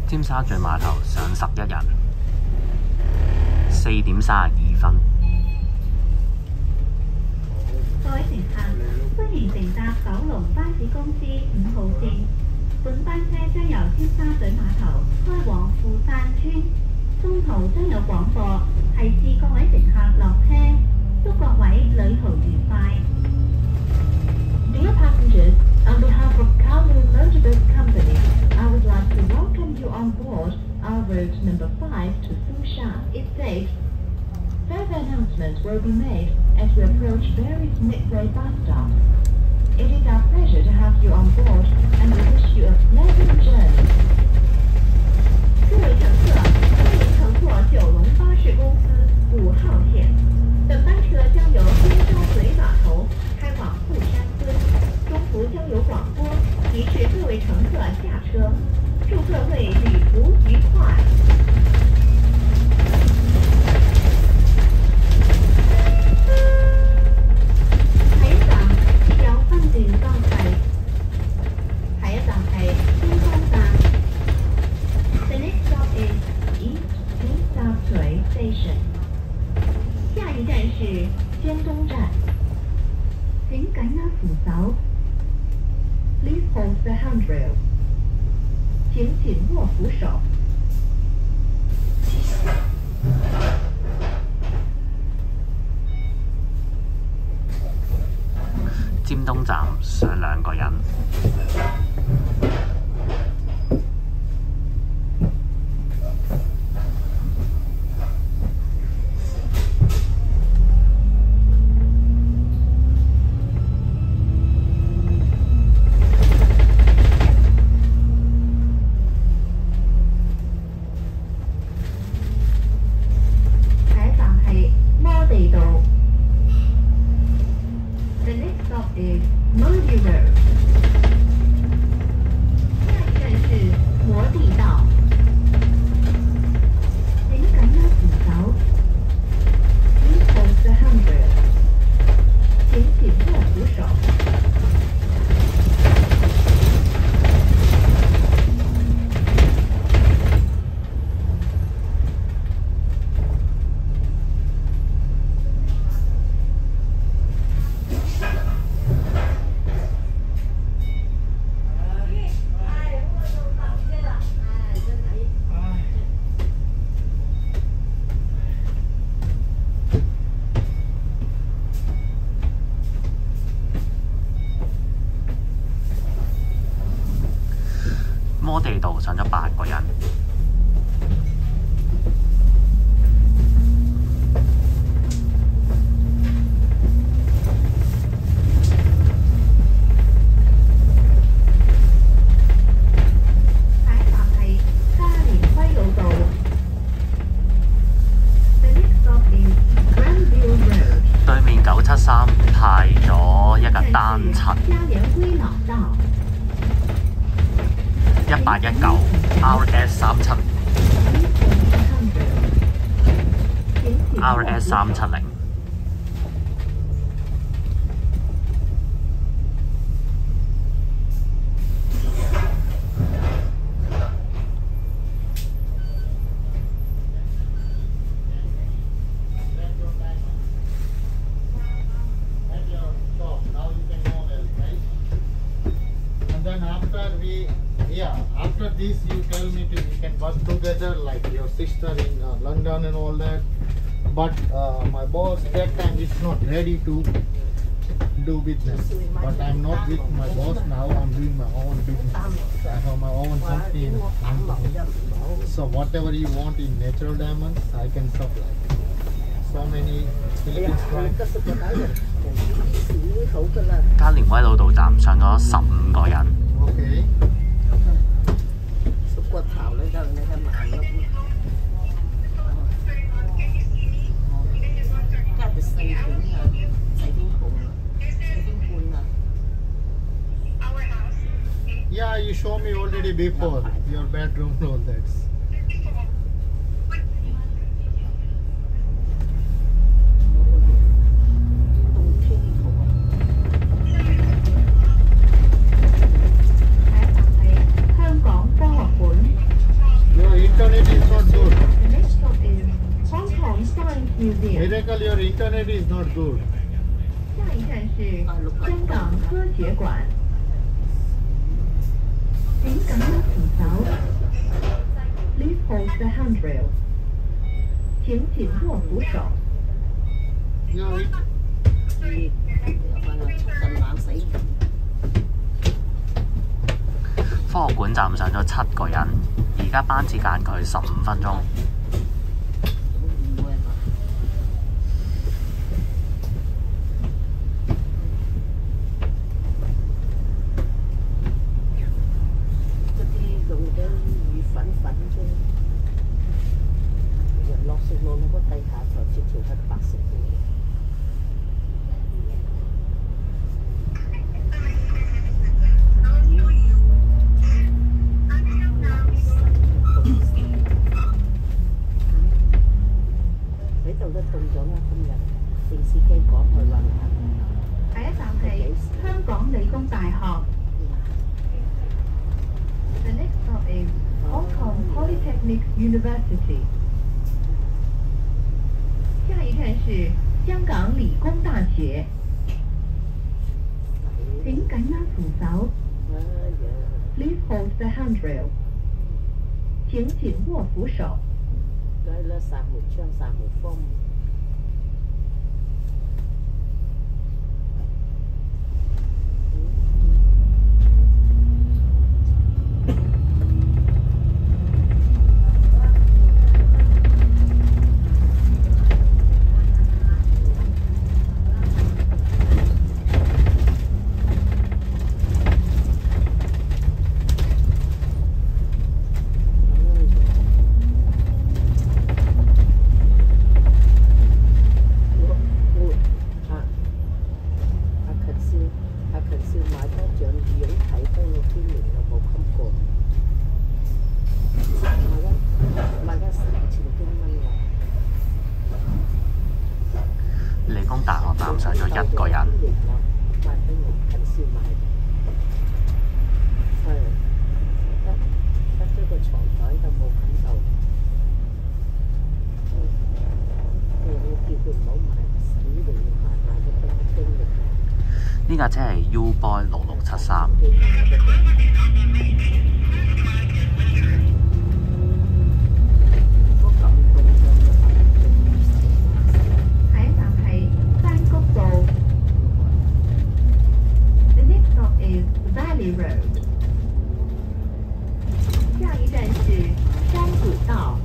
尖沙咀碼頭上11人，4點32分。 各位乘客，歡迎乘搭九龍巴士公司5號線。本班車將由尖沙咀碼頭開往富山村，中途將有廣播提示各位乘客落車，祝各位旅途愉快。Dear passengers, on behalf of Kowloon Motorbus Company, I would like to welcome you on board our route number 5 to Fushan. It's safe. Further announcements will be made as we approach various midway bus stops. It is our pleasure to have you on board, and we wish you a pleasant journey. 各位乘客，欢迎乘坐九龙巴士公司5号线。本班车将由尖沙咀码头开往富山村，中途将有广播提示各位乘客下车。祝各位旅途愉快。下一站有分段收費。下一站係尖東站。The next stop is East 尖沙咀 Station。下一站是尖東站。請緊握扶手。Please hold the handrail。请紧握扶手。 尖東站上2個人。摩地道上咗8個人。 下一站係加連威老道。The next stop is Granville Road。 對面973派咗一架單層。 加連威老道。 1819 RS370 RS370。 After this, you tell me we can work together, like your sister in London and all that. But my boss that time is not ready to do business. But I'm not with my boss now. I'm doing my own business. I have my own company in London. So whatever you want in natural diamonds, I can supply. So many Philippines clients. 加連威老道站上咗15個人。 Okay. 骨頭咧就你嘅慢碌，加啲細片啊，細邊半啊，細邊半啊。 Yeah, you show me already before your bedroom floor. That's. 香港科學館。 your internet is not good. 下一站是香港科学馆。请緊握扶手。Please hold the handrail。請緊握扶手。 Yeah, it, 近冷死。 科學館站上咗7個人，而家班次間距15分鐘。 嗰啲用啲魚粉粉啫，人落食路嗰個地下就直條係白色嘅。喺度都凍咗啦，今日電視機講佢話下一站係香港理工大學。The next stop is Hong Kong Polytechnic University。下一站是香港理工大學。請緊握扶手。Please hold the handrail。請緊握扶手。 梗係啦，閂門窗閂門風。 理工大學站上咗1個人。呢架車係 U Boy 6673。 下一站係山谷道。The next stop is Valley Road。下一站是山谷道。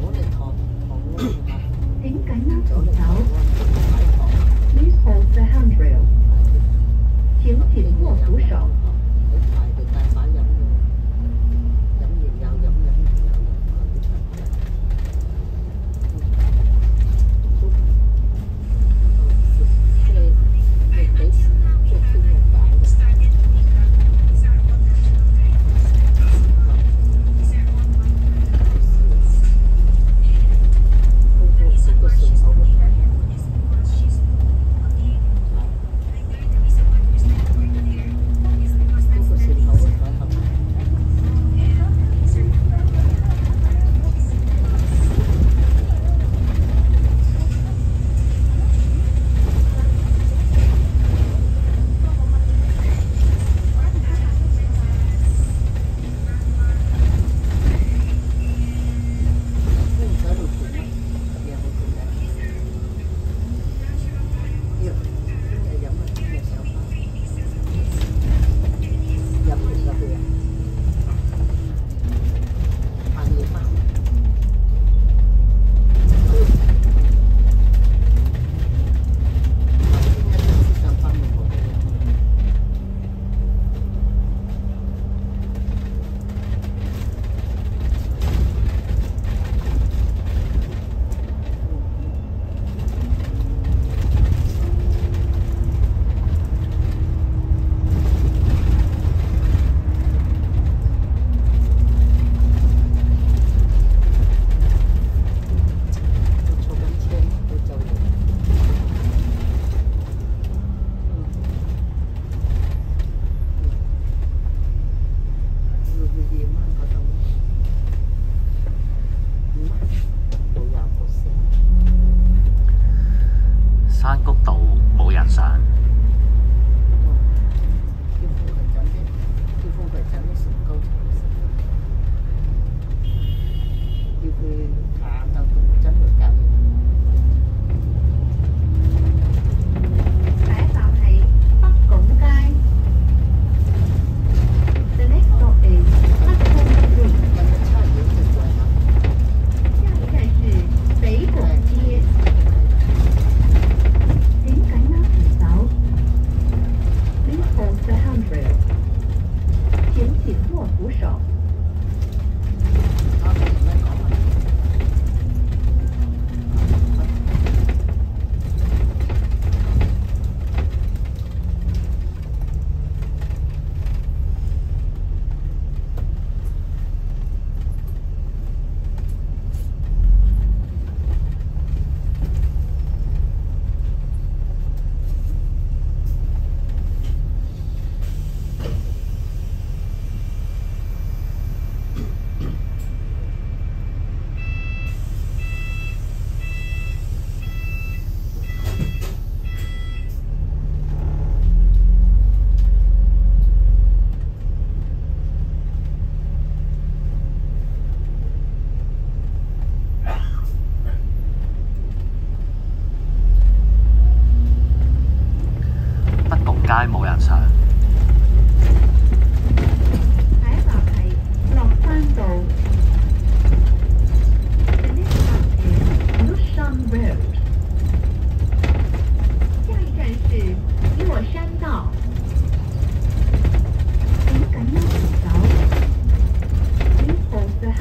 請緊握扶手。Please hold the handrail。請緊握扶手。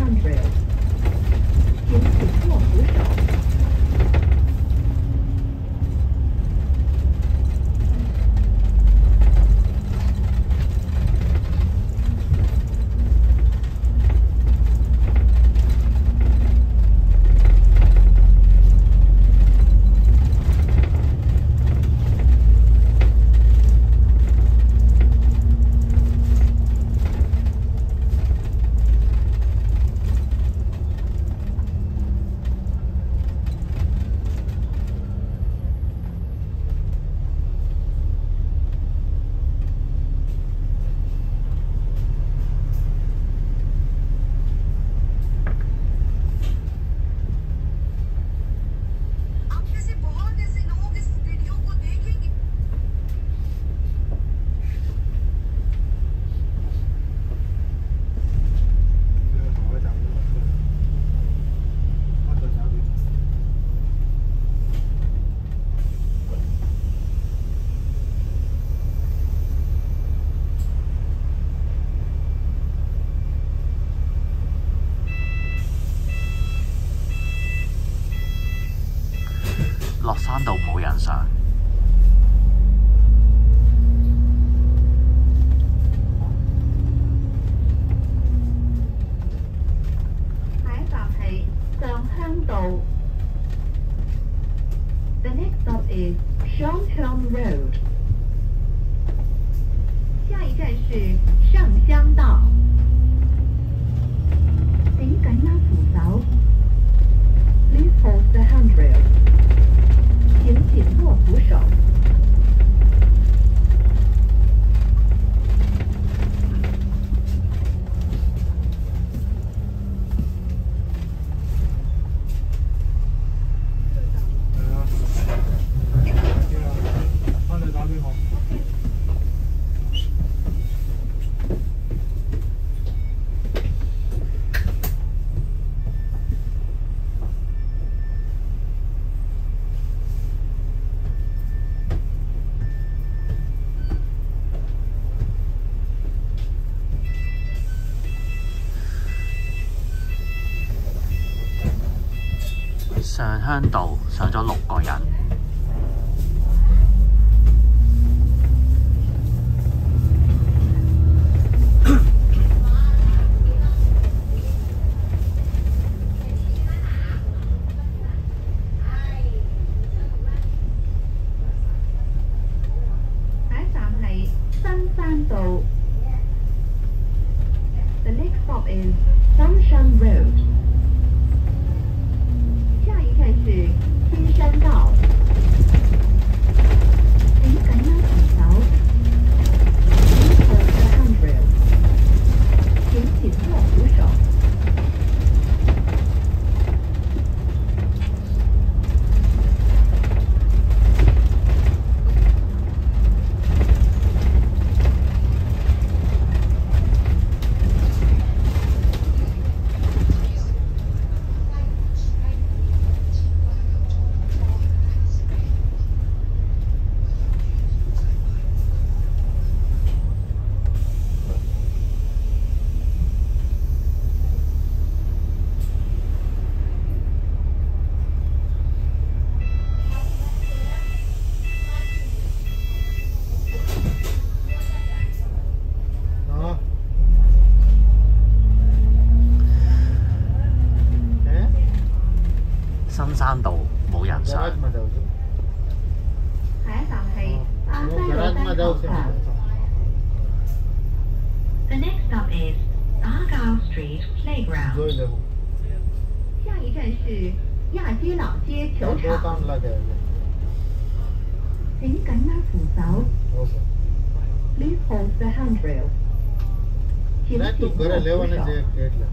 handrail，请紧握扶手。 落山道冇人上。 下一站係上鄉道。The next stop is Shanghang Road。下一站是上鄉道。請緊握扶手。Please hold the handrail。请紧握扶手。 翻嚟打俾我。 上鄉道上咗6個人。 下一站係新山道。The next stop is Sunshine Road。下一站是金山道。请紧握扶手。Please hold the handrail。请紧握扶手。 新山道冇人上。 下一站係亞西魯丹學校。The next stop is Argyle Street Playground。下一站是亚皆老街球場。請緊握扶手。Please hold the handrail。請緊握扶手。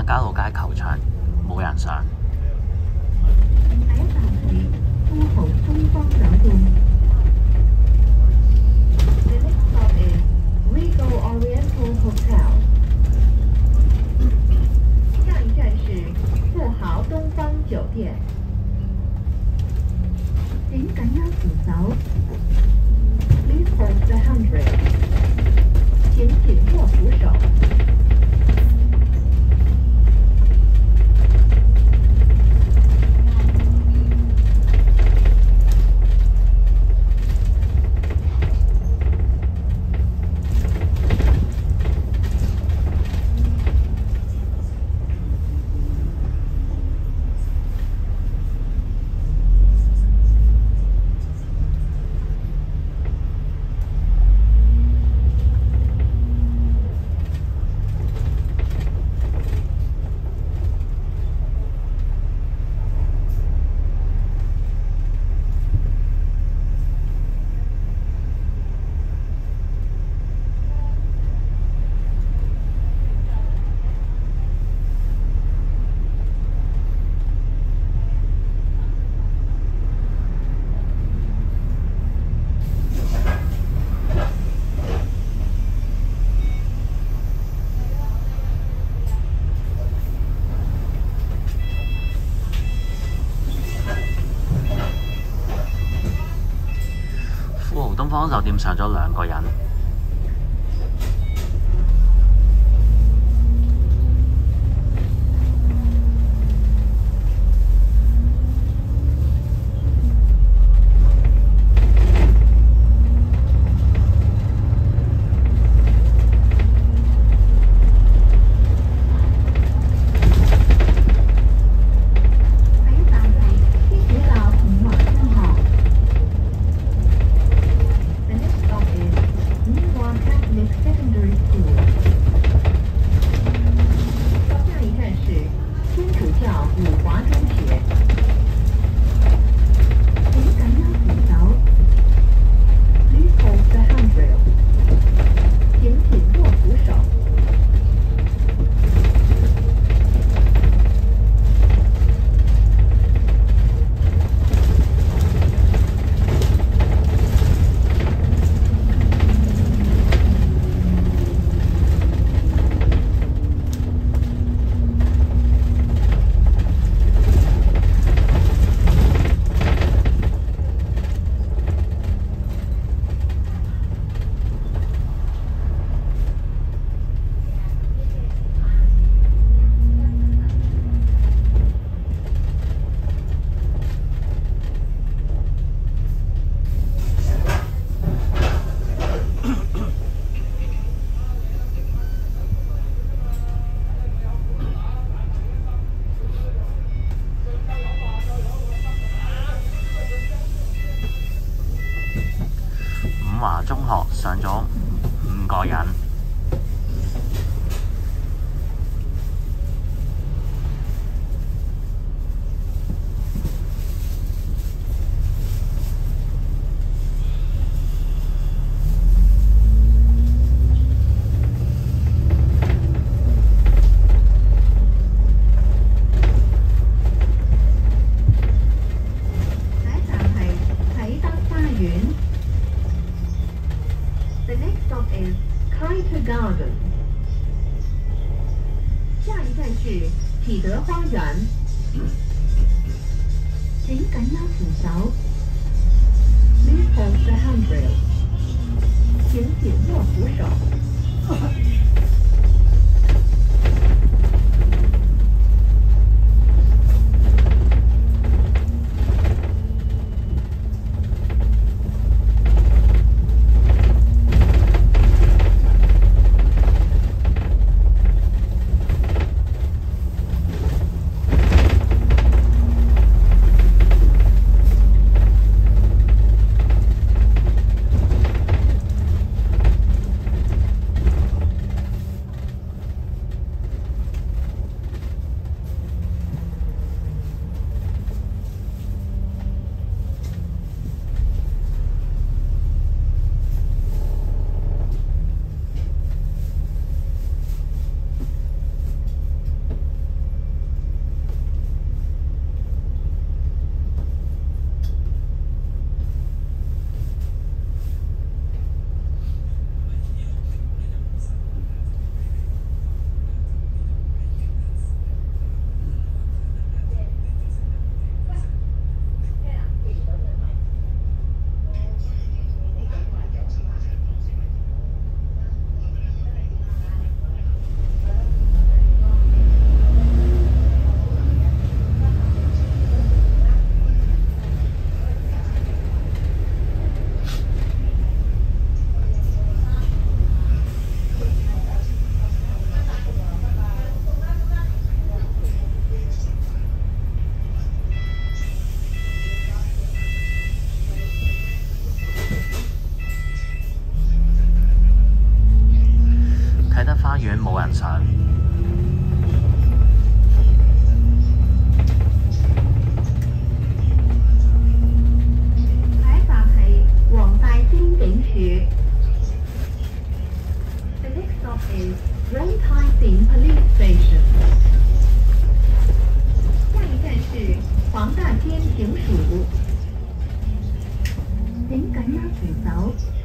亞皆老街球場冇人上。 下一站係富豪東方酒店。The next stop is Regal Oriental Hotel。下一站是富豪東方酒店。請緊握扶手。Please hold the handrail。請緊握扶手。 東方酒店上咗2個人。華中學上咗5個人。 The next stop is Kite Garden。下一站是启德花园。请紧握扶手。Please hold the handrail。请紧握扶手。 is Grand Tai Sing Police Station。下一站是黄大仙警署，請緊握扶手。